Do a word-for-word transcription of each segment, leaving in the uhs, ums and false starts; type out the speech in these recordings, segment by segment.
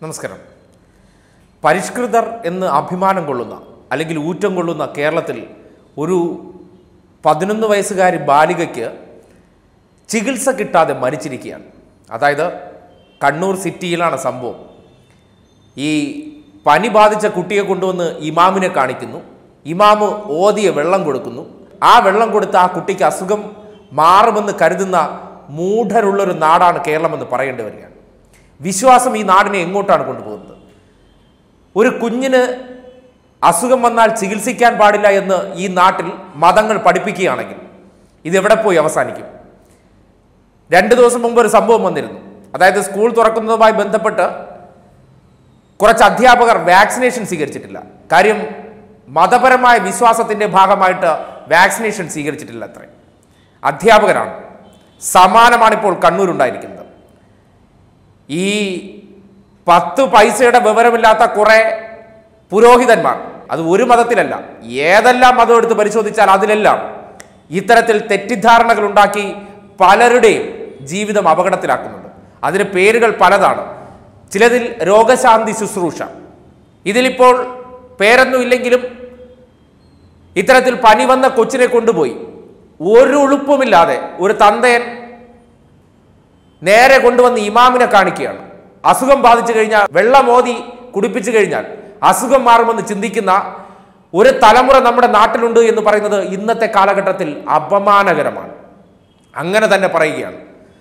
നമസ്കാരം. പരിഷ്കൃതർ എന്ന് അഭിമാനം കൊള്ളുന്ന അല്ലെങ്കിൽ ഊറ്റം കൊള്ളുന്ന കേരളത്തിൽ ഒരു പതിനൊന്ന് വയസ്സുകാരി ബാലികയ്ക്ക് ചികിത്സ കിട്ടാതെ മരിച്ചിരിക്കുകയാണ്. അതായത് കണ്ണൂർ സിറ്റിയിലാണ് സംഭവം. ഈ പനി ബാധിച്ച കുട്ടിയെ കൊണ്ടുവന്ന് ഇമാമിനെ കാണിക്കുന്നു. ഇമാമ് ഓതിയ വെള്ളം കൊടുക്കുന്നു. ആ വെള്ളം കൊടുത്ത് ആ കുട്ടിക്ക് അസുഖം മാറുമെന്ന് കരുതുന്ന മൂഢരുള്ളൊരു നാടാണ് കേരളമെന്ന് പറയേണ്ടി വരികയാണ്. വിശ്വാസം ഈ നാടിനെ എങ്ങോട്ടാണ് കൊണ്ടുപോകുന്നത്? ഒരു കുഞ്ഞിന് അസുഖം വന്നാൽ ചികിത്സിക്കാൻ പാടില്ല എന്ന് ഈ നാട്ടിൽ മതങ്ങൾ പഠിപ്പിക്കുകയാണെങ്കിൽ ഇതെവിടെ പോയി അവസാനിക്കും? രണ്ട് ദിവസം മുമ്പ് ഒരു സംഭവം വന്നിരുന്നു. അതായത് സ്കൂൾ തുറക്കുന്നതുമായി ബന്ധപ്പെട്ട് കുറച്ച് അധ്യാപകർ വാക്സിനേഷൻ സ്വീകരിച്ചിട്ടില്ല. കാര്യം മതപരമായ വിശ്വാസത്തിൻ്റെ ഭാഗമായിട്ട് വാക്സിനേഷൻ സ്വീകരിച്ചിട്ടില്ല. അത്രേ അധ്യാപകരാണ്. സമാനമാണിപ്പോൾ കണ്ണൂരുണ്ടായിരിക്കുന്നത്. ഈ പത്ത് പൈസയുടെ വിവരമില്ലാത്ത കുറേ പുരോഹിതന്മാർ, അത് ഒരു മതത്തിലല്ല, ഏതെല്ലാം മതം എടുത്ത് പരിശോധിച്ചാൽ അതിലെല്ലാം ഇത്തരത്തിൽ തെറ്റിദ്ധാരണകൾ ഉണ്ടാക്കി പലരുടെയും ജീവിതം അപകടത്തിലാക്കുന്നുണ്ട്. അതിന് പേരുകൾ പലതാണ്. ചിലതിൽ രോഗശാന്തി ശുശ്രൂഷ. ഇതിലിപ്പോൾ പേരൊന്നും ഇല്ലെങ്കിലും ഇത്തരത്തിൽ പനി വന്ന കൊച്ചിനെ കൊണ്ടുപോയി ഒരു ഉളുപ്പുമില്ലാതെ ഒരു തന്തയൻ നേരെ കൊണ്ടുവന്ന് ഇമാമിനെ കാണിക്കുകയാണ്. അസുഖം ബാധിച്ചു കഴിഞ്ഞാൽ വെള്ളമോതി കുടിപ്പിച്ചു കഴിഞ്ഞാൽ അസുഖം മാറുമെന്ന് ചിന്തിക്കുന്ന ഒരു തലമുറ നമ്മുടെ നാട്ടിലുണ്ട് എന്ന് പറയുന്നത് ഇന്നത്തെ കാലഘട്ടത്തിൽ അപമാനകരമാണ്. അങ്ങനെ തന്നെ പറയുകയാണ്.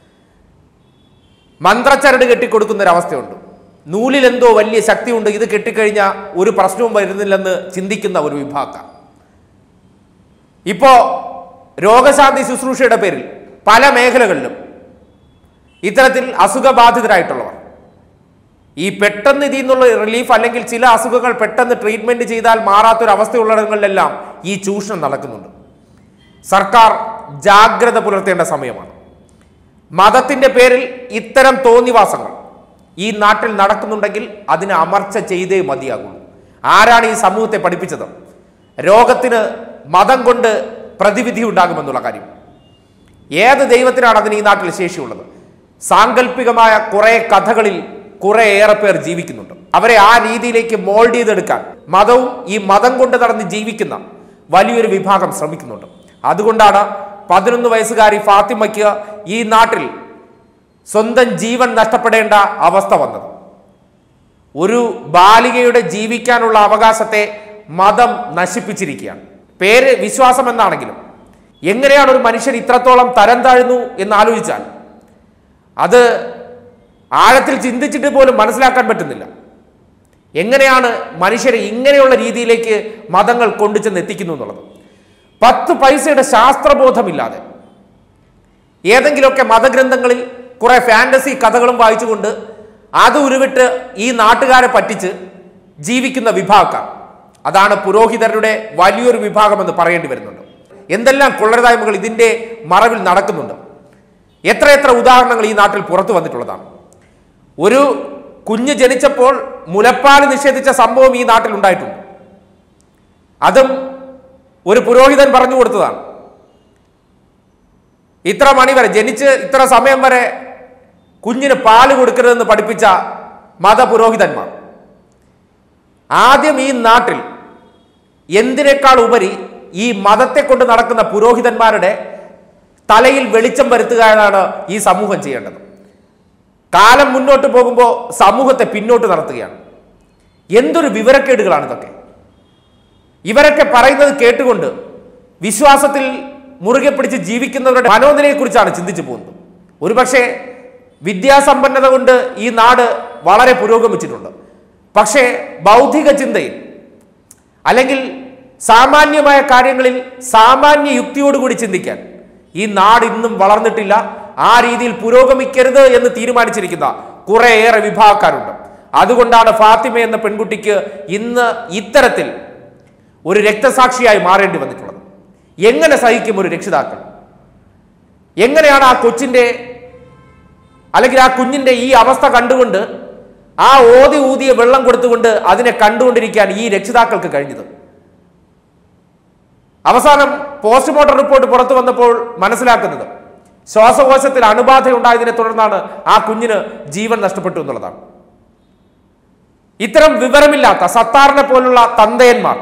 മന്ത്രച്ചരട് കെട്ടിക്കൊടുക്കുന്ന ഒരവസ്ഥയുണ്ട്. നൂലിലെന്തോ വലിയ ശക്തിയുണ്ട്, ഇത് കെട്ടിക്കഴിഞ്ഞാൽ ഒരു പ്രശ്നവും വരുന്നില്ലെന്ന് ചിന്തിക്കുന്ന ഒരു വിഭാഗം. ഇപ്പോൾ രോഗശാന്തി ശുശ്രൂഷയുടെ പേരിൽ പല മേഖലകളിലും ഇത്തരത്തിൽ അസുഖബാധിതരായിട്ടുള്ളവർ ഈ പെട്ടെന്ന് ഇതിൽ നിന്നുള്ള റിലീഫ് അല്ലെങ്കിൽ ചില അസുഖങ്ങൾ പെട്ടെന്ന് ട്രീറ്റ്മെന്റ് ചെയ്താൽ മാറാത്തൊരവസ്ഥയുള്ളിടങ്ങളിലെല്ലാം ഈ ചൂഷണം നടക്കുന്നുണ്ട്. സർക്കാർ ജാഗ്രത പുലർത്തേണ്ട സമയമാണ്. മതത്തിന്റെ പേരിൽ ഇത്തരം തോന്നിവാസങ്ങൾ ഈ നാട്ടിൽ നടക്കുന്നുണ്ടെങ്കിൽ അതിന് അമർച്ച ചെയ്തേ മതിയാകുള്ളൂ. ആരാണ് ഈ സമൂഹത്തെ പഠിപ്പിച്ചത്? രോഗത്തിന് മതം കൊണ്ട് പ്രതിവിധി ഉണ്ടാകുമെന്നുള്ള കാര്യം. ഏത് ദൈവത്തിനാണ് അതിന് ഈ നാട്ടിൽ ശേഷിയുള്ളത്? സാങ്കല്പികമായ കുറെ കഥകളിൽ കുറെ ഏറെ പേർ ജീവിക്കുന്നുണ്ട്. അവരെ ആ രീതിയിലേക്ക് മോൾഡ് ചെയ്തെടുക്കാൻ മതവും ഈ മതം കൊണ്ട് നടന്ന് ജീവിക്കുന്ന വലിയൊരു വിഭാഗം ശ്രമിക്കുന്നുണ്ട്. അതുകൊണ്ടാണ് പതിനൊന്ന് വയസ്സുകാരി ഫാത്തിമയ്ക്ക് ഈ നാട്ടിൽ സ്വന്തം ജീവൻ നഷ്ടപ്പെടേണ്ട അവസ്ഥ വന്നത്. ഒരു ബാലികയുടെ ജീവിക്കാനുള്ള അവകാശത്തെ മതം നശിപ്പിച്ചിരിക്കുകയാണ്. പേര് വിശ്വാസം എന്നാണെങ്കിലും എങ്ങനെയാണ് ഒരു മനുഷ്യൻ ഇത്രത്തോളം തരം താഴ്ന്നു എന്ന് ആലോചിച്ചാൽ അത് ആഴത്തിൽ ചിന്തിച്ചിട്ട് പോലും മനസ്സിലാക്കാൻ പറ്റുന്നില്ല. എങ്ങനെയാണ് മനുഷ്യരെ ഇങ്ങനെയുള്ള രീതിയിലേക്ക് മതങ്ങൾ കൊണ്ടുചെന്ന് എത്തിക്കുന്നു എന്നുള്ളത്. പത്ത് പൈസയുടെ ശാസ്ത്രബോധമില്ലാതെ ഏതെങ്കിലുമൊക്കെ മതഗ്രന്ഥങ്ങളിൽ കുറെ ഫാന്റസി കഥകളും വായിച്ചുകൊണ്ട് അത് ഉരുവിട്ട് ഈ നാട്ടുകാരെ പറ്റിച്ച് ജീവിക്കുന്ന വിഭാഗക്കാർ, അതാണ് പുരോഹിതരുടെ വലിയൊരു വിഭാഗമെന്ന് പറയേണ്ടി വരുന്നുണ്ട്. എന്തെല്ലാം കൊള്ളരുതായ്മകൾ ഇതിൻ്റെ മറവിൽ നടക്കുന്നുണ്ട്. എത്രയെത്ര ഉദാഹരണങ്ങൾ ഈ നാട്ടിൽ പുറത്തു വന്നിട്ടുള്ളതാണ്. ഒരു കുഞ്ഞ് ജനിച്ചപ്പോൾ മുലപ്പാൽ നിഷേധിച്ച സംഭവം ഈ നാട്ടിൽ ഉണ്ടായിട്ടുണ്ട്. അതും ഒരു പുരോഹിതൻ പറഞ്ഞു കൊടുത്തതാണ്. ഇത്ര മണി വരെ ജനിച്ച് ഇത്ര സമയം വരെ കുഞ്ഞിന് പാല് കൊടുക്കരുതെന്ന് പഠിപ്പിച്ച മതപുരോഹിതന്മാർ ആദ്യം ഈ നാട്ടിൽ എന്തിനേക്കാൾ ഉപരി ഈ മതത്തെ കൊണ്ട് നടക്കുന്ന പുരോഹിതന്മാരുടെ തലയിൽ വെളിച്ചം വരുത്തുക എന്നാണ് ഈ സമൂഹം ചെയ്യേണ്ടത്. കാലം മുന്നോട്ട് പോകുമ്പോൾ സമൂഹത്തെ പിന്നോട്ട് നടത്തുകയാണ്. എന്തൊരു വിവരക്കേടുകളാണ് ഇതൊക്കെ. ഇവരൊക്കെ പറയുന്നത് കേട്ടുകൊണ്ട് വിശ്വാസത്തിൽ മുറുകെ പിടിച്ച് ജീവിക്കുന്നവരുടെ മനോനിലയെക്കുറിച്ചാണ് ചിന്തിച്ചു പോകുന്നത്. ഒരുപക്ഷെ വിദ്യാസമ്പന്നത കൊണ്ട് ഈ നാട് വളരെ പുരോഗമിച്ചിട്ടുണ്ട്. പക്ഷേ ബൗദ്ധിക ചിന്തയിൽ അല്ലെങ്കിൽ സാമാന്യമായ കാര്യങ്ങളിൽ സാമാന്യ യുക്തിയോടുകൂടി ചിന്തിക്കാൻ ഈ നാട് ഇന്നും വളർന്നിട്ടില്ല. ആ രീതിയിൽ പുരോഗമിക്കരുത് എന്ന് തീരുമാനിച്ചിരിക്കുന്ന കുറേയേറെ വിഭാഗക്കാരുണ്ട്. അതുകൊണ്ടാണ് ഫാത്തിമ എന്ന പെൺകുട്ടിക്ക് ഇന്ന് ഇത്തരത്തിൽ ഒരു രക്തസാക്ഷിയായി മാറേണ്ടി വന്നിട്ടുള്ളത്. എങ്ങനെ സഹിക്കും ഒരു രക്ഷിതാക്കൾ? എങ്ങനെയാണ് ആ കൊച്ചിൻ്റെ അല്ലെങ്കിൽ ആ കുഞ്ഞിൻ്റെ ഈ അവസ്ഥ കണ്ടുകൊണ്ട് ആ ഓതി ഊതിയ വെള്ളം കൊടുത്തുകൊണ്ട് അതിനെ കണ്ടുകൊണ്ടിരിക്കാൻ ഈ രക്ഷിതാക്കൾക്ക് കഴിഞ്ഞത്? അവസാനം പോസ്റ്റ്മോർട്ടം റിപ്പോർട്ട് പുറത്തു വന്നപ്പോൾ മനസ്സിലാക്കുന്നത് ശ്വാസകോശത്തിൽ അണുബാധ ഉണ്ടായതിനെ തുടർന്നാണ് ആ കുഞ്ഞിന് ജീവൻ നഷ്ടപ്പെട്ടു എന്നുള്ളതാണ്. ഇത്തരം വിവരമില്ലാത്ത സത്താറിനെ പോലുള്ള തന്തയന്മാർ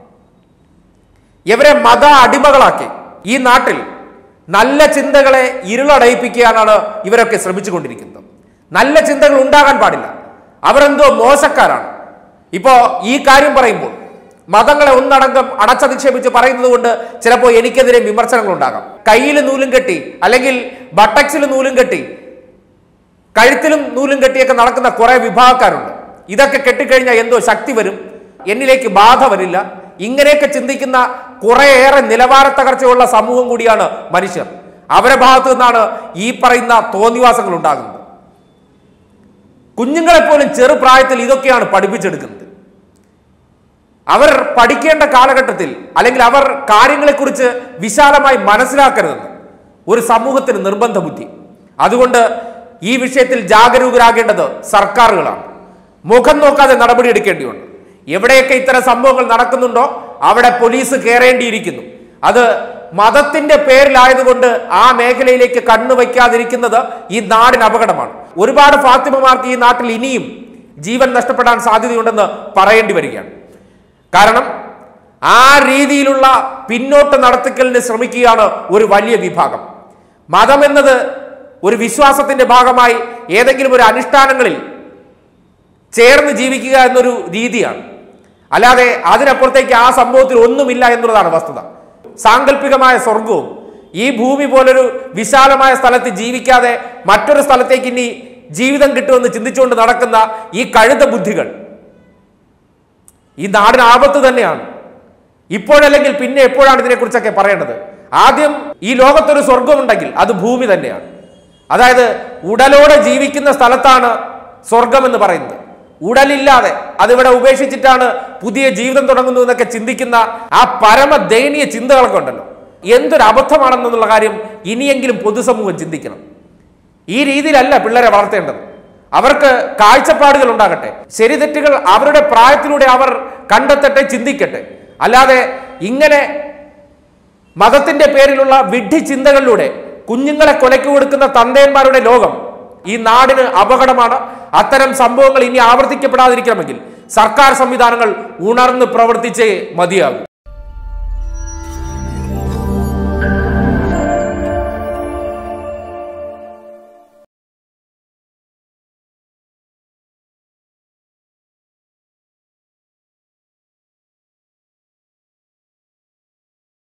ഇവരെ മത അടിമകളാക്കി ഈ നാട്ടിൽ നല്ല ചിന്തകളെ ഇരുളടയിപ്പിക്കാനാണ് ഇവരൊക്കെ ശ്രമിച്ചുകൊണ്ടിരിക്കുന്നത്. നല്ല ചിന്തകൾ ഉണ്ടാകാൻ പാടില്ല. അവരെന്തോ മോശക്കാരാണ്. ഇപ്പോ ഈ കാര്യം പറയുമ്പോൾ മതങ്ങളെ ഒന്നടങ്കം അടച്ചധിക്ഷേപിച്ച് പറയുന്നത് കൊണ്ട് ചിലപ്പോൾ എനിക്കെതിരെ വിമർശനങ്ങൾ ഉണ്ടാകാം. കയ്യിൽ നൂലും കെട്ടി അല്ലെങ്കിൽ ബട്ടക്സിൽ നൂലും കെട്ടി കഴുത്തിലും നൂലും കെട്ടിയൊക്കെ നടക്കുന്ന കുറെ വിഭാഗക്കാരുണ്ട്. ഇതൊക്കെ കെട്ടിക്കഴിഞ്ഞാൽ എന്തോ ശക്തി വരും, എന്നിലേക്ക് ബാധ വരില്ല, ഇങ്ങനെയൊക്കെ ചിന്തിക്കുന്ന കുറേയേറെ നിലവാര തകർച്ചയുള്ള സമൂഹം കൂടിയാണ് മനുഷ്യർ. അവരുടെ ഭാഗത്തു നിന്നാണ് ഈ പറയുന്ന തോന്നിവാസങ്ങൾ ഉണ്ടാകുന്നത്. കുഞ്ഞുങ്ങളെപ്പോലും ചെറുപ്രായത്തിൽ ഇതൊക്കെയാണ് പഠിപ്പിച്ചെടുക്കുന്നത്. അവർ പഠിക്കേണ്ട കാലഘട്ടത്തിൽ അല്ലെങ്കിൽ അവർ കാര്യങ്ങളെക്കുറിച്ച് വിശാലമായി മനസ്സിലാക്കരുതെന്ന് ഒരു സമൂഹത്തിന് നിർബന്ധ ബുദ്ധി. അതുകൊണ്ട് ഈ വിഷയത്തിൽ ജാഗരൂകരാകേണ്ടത് സർക്കാരുകളാണ്. മുഖം നോക്കാതെ നടപടിയെടുക്കേണ്ടിയുണ്ട്. എവിടെയൊക്കെ ഇത്തരം സംഭവങ്ങൾ നടക്കുന്നുണ്ടോ അവിടെ പോലീസ് കയറേണ്ടിയിരിക്കുന്നു. അത് മതത്തിന്റെ പേരിലായതുകൊണ്ട് ആ മേഖലയിലേക്ക് കണ്ണുവയ്ക്കാതിരിക്കുന്നത് ഈ നാടിന് അപകടമാണ്. ഒരുപാട് ഫാത്തിമമാർക്ക് ഈ നാട്ടിൽ ഇനിയും ജീവൻ നഷ്ടപ്പെടാൻ സാധ്യതയുണ്ടെന്ന് പറയേണ്ടി വരികയാണ്. കാരണം ആ രീതിയിലുള്ള പിന്നോട്ട് നടത്തിക്കലിന് ശ്രമിക്കുകയാണ് ഒരു വലിയ വിഭാഗം. മതം എന്നത് ഒരു വിശ്വാസത്തിന്റെ ഭാഗമായി ഏതെങ്കിലും ഒരു അനുഷ്ഠാനങ്ങളിൽ ചേർന്ന് ജീവിക്കുക എന്നൊരു രീതിയാണ്. അല്ലാതെ അതിനപ്പുറത്തേക്ക് ആ സംഭവത്തിൽ ഒന്നുമില്ല എന്നുള്ളതാണ് വസ്തുത. സാങ്കല്പികമായ സ്വർഗവും ഈ ഭൂമി പോലൊരു വിശാലമായ സ്ഥലത്ത് ജീവിക്കാതെ മറ്റൊരു സ്ഥലത്തേക്ക് ഇനി ജീവിതം കിട്ടുമെന്ന് ചിന്തിച്ചുകൊണ്ട് നടക്കുന്ന ഈ കഴുത ബുദ്ധികൾ ഈ നാടിന് ആപത്ത് തന്നെയാണ്. ഇപ്പോഴല്ലെങ്കിൽ പിന്നെ എപ്പോഴാണ് ഇതിനെക്കുറിച്ചൊക്കെ പറയേണ്ടത്? ആദ്യം ഈ ലോകത്തൊരു സ്വർഗമുണ്ടെങ്കിൽ അത് ഭൂമി തന്നെയാണ്. അതായത് ഉടലോടെ ജീവിക്കുന്ന സ്ഥലത്താണ് സ്വർഗം എന്ന് പറയുന്നത്. ഉടലില്ലാതെ അതിവിടെ ഉപേക്ഷിച്ചിട്ടാണ് പുതിയ ജീവിതം തുടങ്ങുന്നു എന്നൊക്കെ ചിന്തിക്കുന്ന ആ പരമ ദയനീയ ചിന്തകളൊക്കെ ഉണ്ടല്ലോ, എന്തൊരു അബദ്ധമാണെന്നുള്ള കാര്യം ഇനിയെങ്കിലും പൊതുസമൂഹം ചിന്തിക്കണം. ഈ രീതിയിലല്ല പിള്ളേരെ വളർത്തേണ്ടത്. അവർക്ക് കാഴ്ചപ്പാടുകൾ ഉണ്ടാകട്ടെ, ശരി തെറ്റുകൾ അവരുടെ പ്രായത്തിലൂടെ അവർ കണ്ടെത്തട്ടെ, ചിന്തിക്കട്ടെ. അല്ലാതെ ഇങ്ങനെ മതത്തിന്റെ പേരിലുള്ള വിഡ്ഢി ചിന്തകളിലൂടെ കുഞ്ഞുങ്ങളെ കൊലയ്ക്ക് കൊടുക്കുന്ന തന്തയന്മാരുടെ ലോകം ഈ നാടിന് അപകടമാണ്. അത്തരം സംഭവങ്ങൾ ഇനി ആവർത്തിക്കപ്പെടാതിരിക്കണമെങ്കിൽ സർക്കാർ സംവിധാനങ്ങൾ ഉണർന്ന് പ്രവർത്തിച്ചേ മതിയാകും.